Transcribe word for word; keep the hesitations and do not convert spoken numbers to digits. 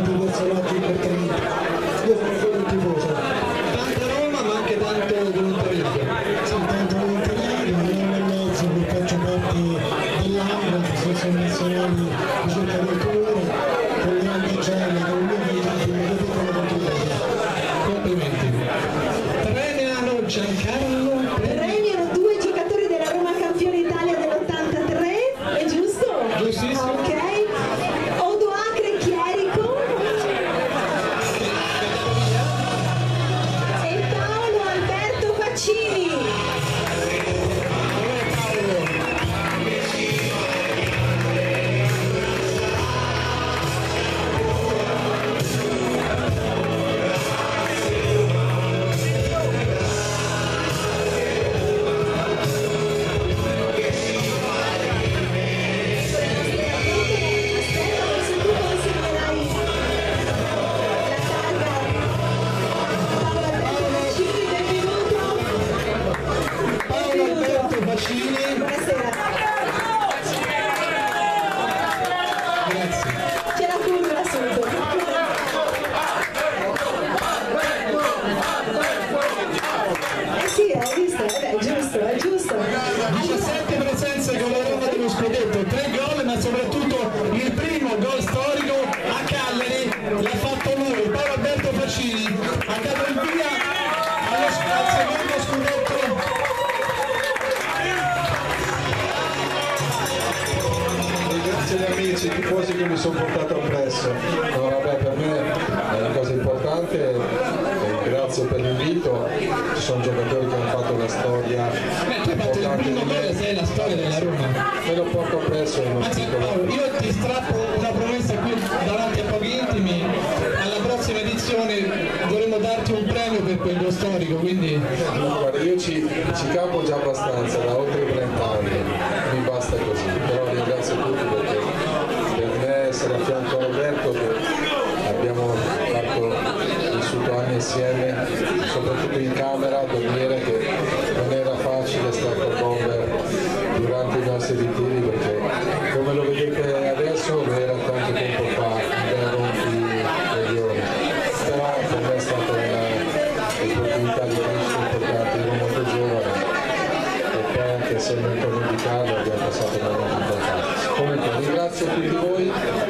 tanti personaggi importanti. Io sono solo un tifoso. Tanta Roma ma anche tanto volontariato. Sì, tanto volontariato, un anno e mezzo che faccio parte dell'Ambra, associazione nazionale di ricerca del comune, con le Angegelle, con il mio aiuto, il mio piccolo contributo. Complimenti. Premiano Giancarlo. Premiano due giocatori della Roma campione Italia dell'ottantatré, è giusto? Giustissimo. Ok. Odoacre Chierico e Paolo Alberto Faccini. Paolo Alberto Faccini. Buonasera. Grazie. C'è la curva subito. Eh sì, hai visto? Eh beh, è giusto, è giusto. diciassette presenze con la Roma dello scudetto, tre gol, ma soprattutto il primo gol storico a Cagliari l'ha fatto lui, Paolo Alberto Faccini, ha dato il via allo al secondo scudetto. Ringrazio gli amici, i tifosi che mi sono portato appresso. No, vabbè, per me è una cosa importante, e grazie per l'invito. Ci sono giocatori che hanno fatto la storia. Beh, tu hai fatto il primo gol e sei la storia della Roma. Me lo porto appresso. Anzi, Paolo, io ti strappo una promessa qui davanti a pochi intimi, alla prossima edizione dovremo darti un premio per quel gol storico, quindi... Guarda, io ci, ci campo già abbastanza, da oltre trenta anni, mi basta così. Però ringrazio tutti perché per me essere a fianco a Roberto, che abbiamo fatto, vissuto anni insieme, soprattutto in camera, a dormire, che non era facile stare con Bomber durante i nostri ritiri, perché come lo vedete adesso era tanto tempo fa, era rompi milioni. Però per me è stata un'opportunità di crescita importante, ero molto giovane e poi anche se non torno di casa abbiamo passato un momento importante. Comunque ringrazio tutti voi.